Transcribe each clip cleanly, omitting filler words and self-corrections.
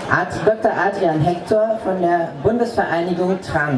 Dr. Adrian Hector von der Bundesvereinigung Trans.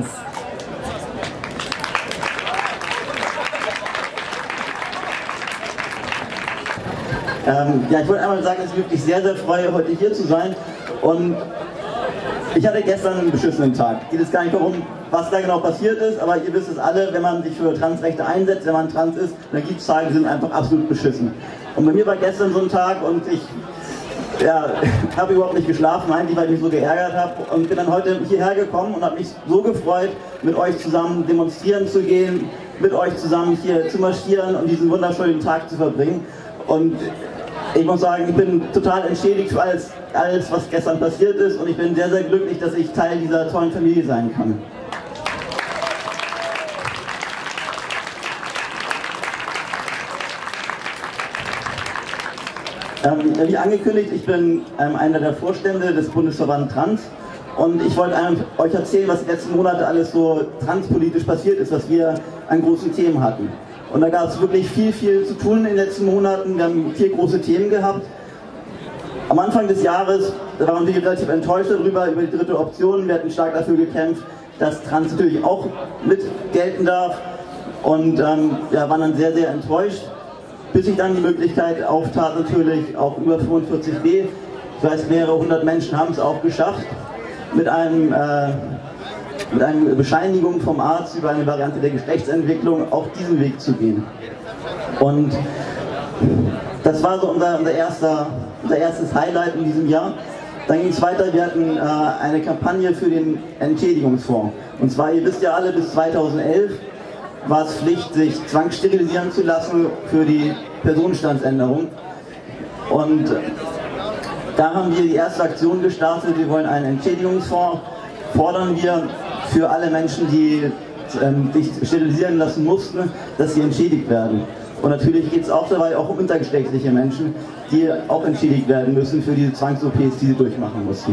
Ja, ich wollte einmal sagen, dass ich wirklich sehr, sehr freue, heute hier zu sein. Und ich hatte gestern einen beschissenen Tag. Geht es gar nicht darum, was da genau passiert ist, aber ihr wisst es alle, wenn man sich für Transrechte einsetzt, wenn man trans ist, dann gibt es Tage, die sind einfach absolut beschissen. Und bei mir war gestern so ein Tag und ich habe überhaupt nicht geschlafen, eigentlich, weil ich mich so geärgert habe, und bin dann heute hierher gekommen und habe mich so gefreut, mit euch zusammen demonstrieren zu gehen, mit euch zusammen hier zu marschieren und diesen wunderschönen Tag zu verbringen. Und ich muss sagen, ich bin total entschädigt für alles, was gestern passiert ist, und ich bin sehr, sehr glücklich, dass ich Teil dieser tollen Familie sein kann. Wie angekündigt, ich bin einer der Vorstände des Bundesverband Trans, und ich wollte euch erzählen, was die letzten Monate alles so transpolitisch passiert ist, was wir an großen Themen hatten. Und da gab es wirklich viel zu tun in den letzten Monaten. Wir haben 4 große Themen gehabt. Am Anfang des Jahres waren wir relativ enttäuscht darüber, über die dritte Option. Wir hatten stark dafür gekämpft, dass Trans natürlich auch mit gelten darf, und waren dann sehr, sehr enttäuscht, bis sich dann die Möglichkeit auftat, natürlich auch über 45b. Ich weiß, mehrere hundert Menschen haben es auch geschafft, mit einer Bescheinigung vom Arzt über eine Variante der Geschlechtsentwicklung auf diesen Weg zu gehen. Und das war so unser erstes Highlight in diesem Jahr. Dann ging es weiter, wir hatten eine Kampagne für den Entschädigungsfonds. Und zwar, ihr wisst ja alle, bis 2011 war es Pflicht, sich zwangssterilisieren zu lassen für die Personenstandsänderung. Und da haben wir die erste Aktion gestartet. Wir wollen einen Entschädigungsfonds, fordern wir für alle Menschen, die sich sterilisieren lassen mussten, dass sie entschädigt werden. Und natürlich geht es auch dabei auch um intergeschlechtliche Menschen, die auch entschädigt werden müssen für diese Zwangs-OPs, die sie durchmachen mussten.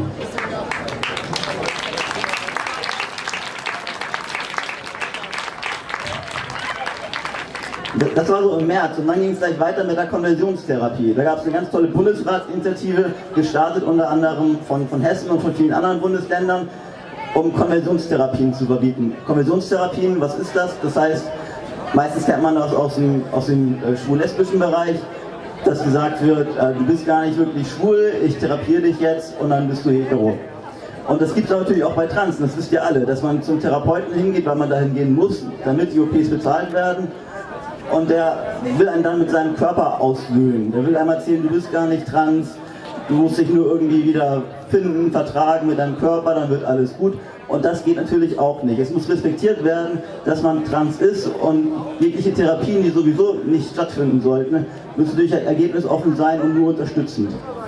Das war so im März, und dann ging es gleich weiter mit der Konversionstherapie. Da gab es eine ganz tolle Bundesratsinitiative, gestartet unter anderem von Hessen und von vielen anderen Bundesländern, um Konversionstherapien zu verbieten. Konversionstherapien, was ist das? Das heißt, meistens kennt man das aus dem schwul-lesbischen Bereich, dass gesagt wird, du bist gar nicht wirklich schwul, ich therapiere dich jetzt und dann bist du hetero. Und das gibt es natürlich auch bei Trans, das wisst ihr alle, dass man zum Therapeuten hingeht, weil man dahin gehen muss, damit die OPs bezahlt werden. Und der will einen dann mit seinem Körper auslöhnen. Der will einem erzählen, du bist gar nicht trans, du musst dich nur irgendwie wieder finden, vertragen mit deinem Körper, dann wird alles gut. Und das geht natürlich auch nicht. Es muss respektiert werden, dass man trans ist, und jegliche Therapien, die sowieso nicht stattfinden sollten, müssen durch ergebnisoffen sein und nur unterstützend.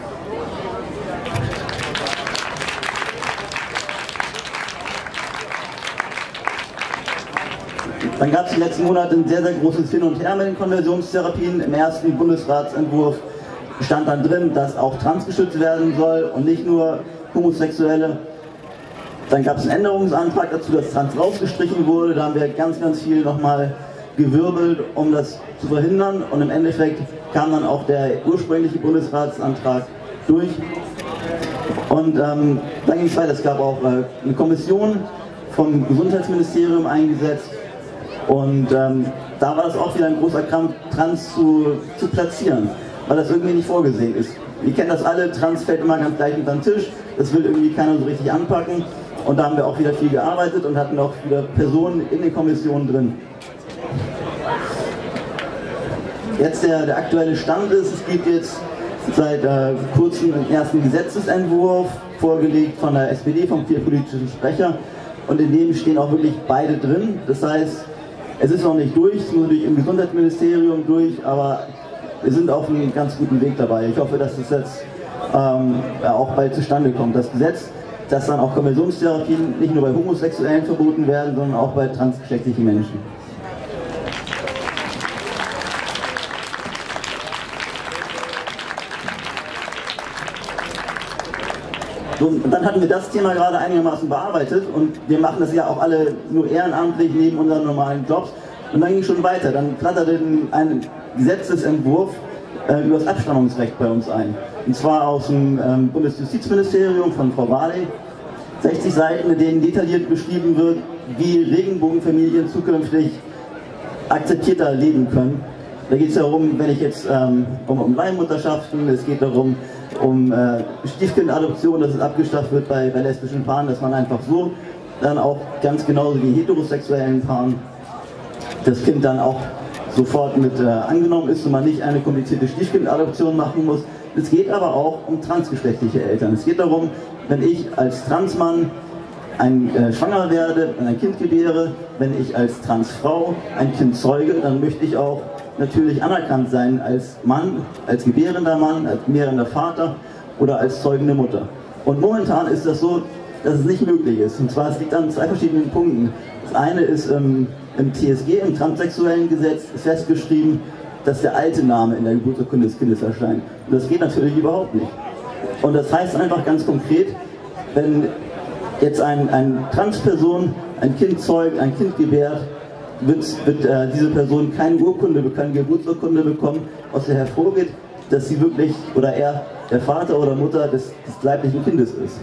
Dann gab es die letzten Monate ein sehr, sehr großes Hin und Her mit den Konversionstherapien. Im ersten Bundesratsentwurf stand dann drin, dass auch Trans geschützt werden soll und nicht nur Homosexuelle. Dann gab es einen Änderungsantrag dazu, dass Trans rausgestrichen wurde. Da haben wir ganz viel nochmal gewirbelt, um das zu verhindern. Und im Endeffekt kam dann auch der ursprüngliche Bundesratsantrag durch. Und dann ging es weiter. Es gab auch eine Kommission vom Gesundheitsministerium eingesetzt. Und da war es auch wieder ein großer Krampf, Trans zu platzieren, weil das irgendwie nicht vorgesehen ist. Ihr kennt das alle, Trans fällt immer ganz gleich unter den Tisch, das will irgendwie keiner so richtig anpacken. Und da haben wir auch wieder viel gearbeitet und hatten auch wieder Personen in den Kommissionen drin. Jetzt der aktuelle Stand ist, es gibt jetzt seit kurzem einen ersten Gesetzesentwurf, vorgelegt von der SPD, vom queerpolitischen Sprecher. Und in dem stehen auch wirklich beide drin. Das heißt, es ist noch nicht durch, es muss natürlich im Gesundheitsministerium durch, aber wir sind auf einem ganz guten Weg dabei. Ich hoffe, dass das jetzt auch bald zustande kommt. Das Gesetz, dass dann auch Konversionstherapien nicht nur bei Homosexuellen verboten werden, sondern auch bei transgeschlechtlichen Menschen. So, und dann hatten wir das Thema gerade einigermaßen bearbeitet, und wir machen das ja auch alle nur ehrenamtlich neben unseren normalen Jobs. Und dann ging es schon weiter. Dann flatterte ein Gesetzesentwurf über das Abstammungsrecht bei uns ein. und zwar aus dem Bundesjustizministerium von Frau Barley. 60 Seiten, in denen detailliert beschrieben wird, wie Regenbogenfamilien zukünftig akzeptierter leben können. Da geht es darum, wenn ich jetzt um Leihmutterschaften, es geht darum, um Stiefkindadoption, dass es abgeschafft wird bei lesbischen Paaren, dass man einfach so dann auch ganz genauso wie heterosexuellen Paaren das Kind dann auch sofort mit angenommen ist und man nicht eine komplizierte Stiefkindadoption machen muss. Es geht aber auch um transgeschlechtliche Eltern. Es geht darum, wenn ich als Transmann schwanger werde, ein Kind gebäre, wenn ich als Transfrau ein Kind zeuge, dann möchte ich auch natürlich anerkannt sein als Mann, als gebärender Mann, als gebärender Vater oder als zeugende Mutter. Und momentan ist das so, dass es nicht möglich ist. Und zwar, es liegt an zwei verschiedenen Punkten. Das eine ist im TSG, im transsexuellen Gesetz, ist festgeschrieben, dass der alte Name in der Geburtsurkunde des Kindes erscheint. Und das geht natürlich überhaupt nicht. Und das heißt einfach ganz konkret, wenn jetzt eine Transperson ein Kind zeugt, ein Kind gebärt, wird diese Person keine Urkunde, keine Geburtsurkunde bekommen, aus der hervorgeht, dass sie wirklich oder er der Vater oder Mutter des leiblichen Kindes ist.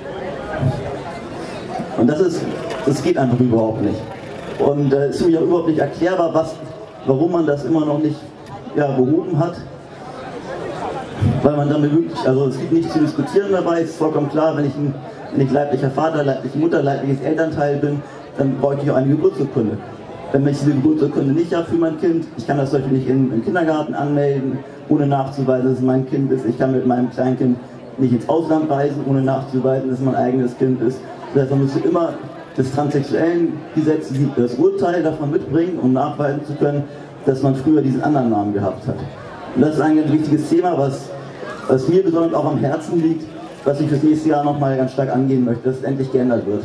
Und das geht einfach überhaupt nicht. Und es ist für mich auch überhaupt nicht erklärbar, warum man das immer noch nicht behoben hat. Weil man damit wirklich, also es gibt nichts zu diskutieren dabei, es ist vollkommen klar, wenn ich leiblicher Vater, leibliche Mutter, leibliches Elternteil bin, dann brauche ich auch eine Geburtsurkunde. Wenn ich diese Geburtsurkunde nicht habe für mein Kind, ich kann das zum Beispiel nicht im Kindergarten anmelden, ohne nachzuweisen, dass es mein Kind ist. Ich kann mit meinem Kleinkind nicht ins Ausland reisen, ohne nachzuweisen, dass es mein eigenes Kind ist. Das heißt, man müsste immer das transsexuellen Gesetz, das Urteil davon mitbringen, um nachweisen zu können, dass man früher diesen anderen Namen gehabt hat. Und das ist ein ganz wichtiges Thema, was mir besonders auch am Herzen liegt, was ich fürs nächste Jahr nochmal ganz stark angehen möchte, dass es endlich geändert wird.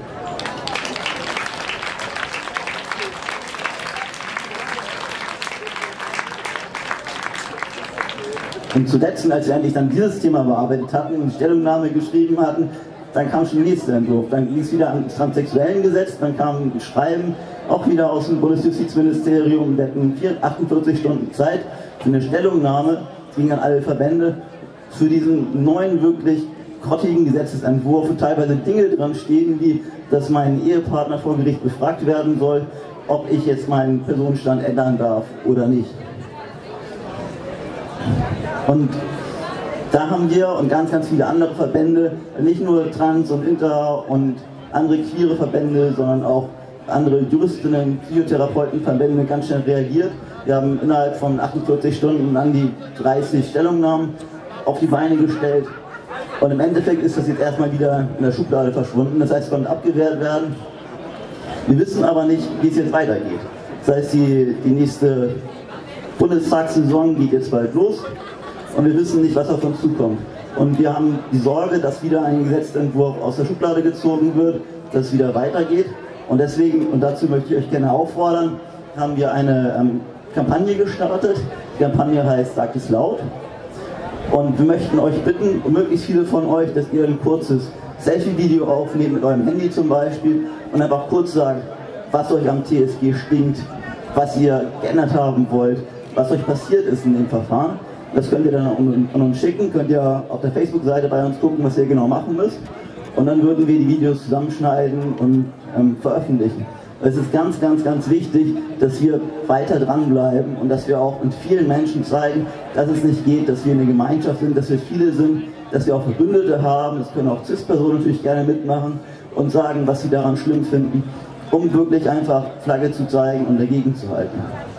Und zuletzt, als wir endlich dann dieses Thema bearbeitet hatten und Stellungnahme geschrieben hatten, dann kam schon der nächste Entwurf. Dann ging es wieder ans transsexuellen Gesetz, dann kam ein Schreiben, auch wieder aus dem Bundesjustizministerium. Wir hatten 48 Stunden Zeit für eine Stellungnahme, ging an alle Verbände, für diesen neuen, wirklich grottigen Gesetzesentwurf, wo teilweise Dinge dran stehen, wie, dass mein Ehepartner vor Gericht befragt werden soll, ob ich jetzt meinen Personenstand ändern darf oder nicht. Und da haben wir und ganz, ganz viele andere Verbände, nicht nur Trans- und Inter- und andere queere Verbände, sondern auch andere Juristinnen, Psychotherapeutenverbände ganz schnell reagiert. Wir haben innerhalb von 48 Stunden an die 30 Stellungnahmen auf die Beine gestellt. Und im Endeffekt ist das jetzt erstmal wieder in der Schublade verschwunden. Das heißt, es konnte abgewehrt werden. Wir wissen aber nicht, wie es jetzt weitergeht. Das heißt, die nächste Bundestagssaison geht jetzt bald los. Und wir wissen nicht, was auf uns zukommt. Und wir haben die Sorge, dass wieder ein Gesetzentwurf aus der Schublade gezogen wird, dass es wieder weitergeht. Und deswegen, und dazu möchte ich euch gerne auffordern, haben wir eine Kampagne gestartet. Die Kampagne heißt Sagt es laut. Und wir möchten euch bitten, möglichst viele von euch, dass ihr ein kurzes Selfie-Video aufnehmt, mit eurem Handy zum Beispiel, und einfach kurz sagt, was euch am TSG stinkt, was ihr geändert haben wollt, was euch passiert ist in dem Verfahren. Das könnt ihr dann an uns schicken, könnt ihr auf der Facebook-Seite bei uns gucken, was ihr genau machen müsst. Und dann würden wir die Videos zusammenschneiden und veröffentlichen. Es ist ganz, ganz, ganz wichtig, dass wir weiter dranbleiben und dass wir auch mit vielen Menschen zeigen, dass es nicht geht, dass wir eine Gemeinschaft sind, dass wir viele sind, dass wir auch Verbündete haben. Das können auch CIS-Personen natürlich gerne mitmachen und sagen, was sie daran schlimm finden, um wirklich einfach Flagge zu zeigen und dagegen zu halten.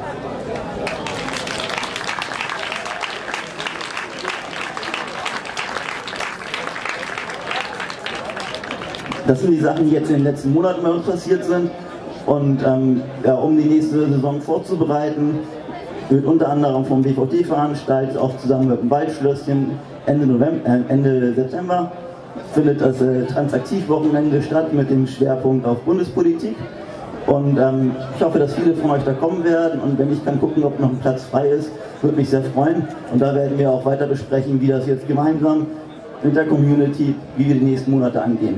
Das sind die Sachen, die jetzt in den letzten Monaten bei uns passiert sind. Und um die nächste Saison vorzubereiten, wird unter anderem vom BVT veranstaltet, auch zusammen mit dem Waldschlösschen Ende September findet das Transaktiv-Wochenende statt mit dem Schwerpunkt auf Bundespolitik. Und ich hoffe, dass viele von euch da kommen werden, und wenn ich kann gucken, ob noch ein Platz frei ist, würde mich sehr freuen. Und da werden wir auch weiter besprechen, wie das jetzt gemeinsam mit der Community, wie wir die nächsten Monate angehen.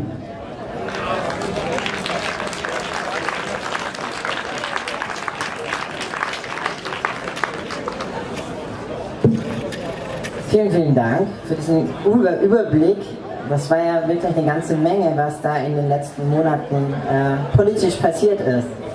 Vielen, vielen Dank für diesen Überblick. Das war ja wirklich eine ganze Menge, was da in den letzten Monaten politisch passiert ist.